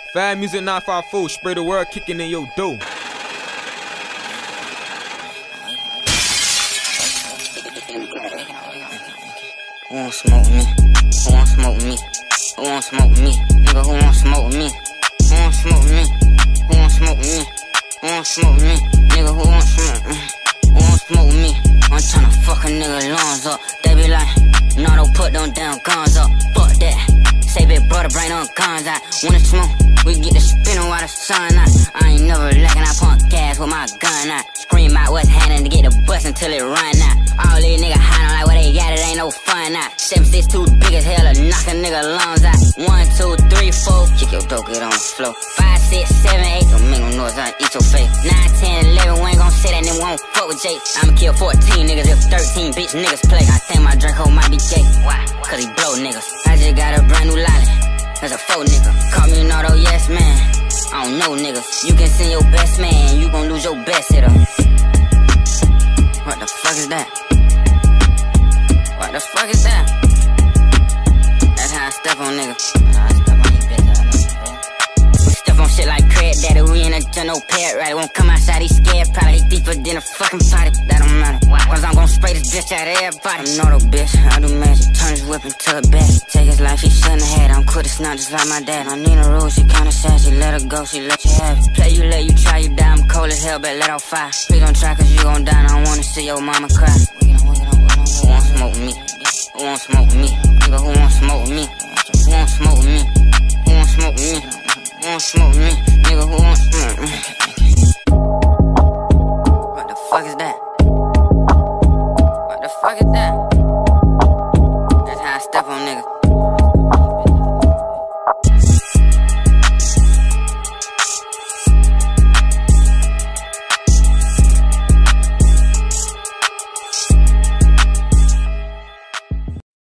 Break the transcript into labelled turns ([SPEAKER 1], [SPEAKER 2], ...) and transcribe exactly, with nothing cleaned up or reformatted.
[SPEAKER 1] Fire music nine five four, spray the word kicking in your door.
[SPEAKER 2] Who won't smoke me? Who won't smoke me? Who won't smoke me? Nigga, who won't smoke me? Who won't smoke me? Who won't smoke me? Who won't smoke me? Nigga, who won't smoke me? Who won't smoke me? I'm tryna fuck a nigga lungs up. They be like, no, don't put them damn guns up. Fuck that. Say big brother, bring them guns out. Wanna smoke? We get the spinning while the sun out. I ain't never lacking, I pump gas with my gun out. Scream out what's happening to get the bus until it run out. All these niggas hiding like what they got, it ain't no fun out. Seven six too big as hell to knock a nigga lungs out. One, two, three, four, kick your dope, get on the floor. Five, six, seven, eight, don't make no noise, I eat your face. Nine, ten, eleven, we ain't gon' say that, then we won't fuck with Jake. I'ma kill fourteen niggas if thirteen bitch niggas play. I think my Draco might be gay. Why? Cause he blow niggas. I just got a brand new lolly. That's a faux nigga. Call me an auto yes man. I don't know niggas. You can send your best man, you gon' lose your best hitter. What the fuck is that? What the fuck is that? That's how I step on niggas. Nah, I step on you bitch ass niggas. We step on shit like Craig Daddy. We in a general parrot right. Won't come outside, he's scared. Probably deeper than a fucking potty. That don't matter. Why? Cause I'm gon' spray this bitch out of everybody. I'm not a bitch, I do magic. Turn his whip into a bat. Take his life, he shouldn't have had. I'm quit, it's not just like my dad. I need a rule, she kinda sad. She let her go, she let you have it. Play you, let you try, you die. I'm cold as hell, but let out fire. Please don't try, cause you gon' die. I don't wanna see your mama cry. Who won't smoke me? Who won't smoke me? Nigga, who won't smoke me? Who won't smoke me? Who won't smoke me? Who won't smoke me?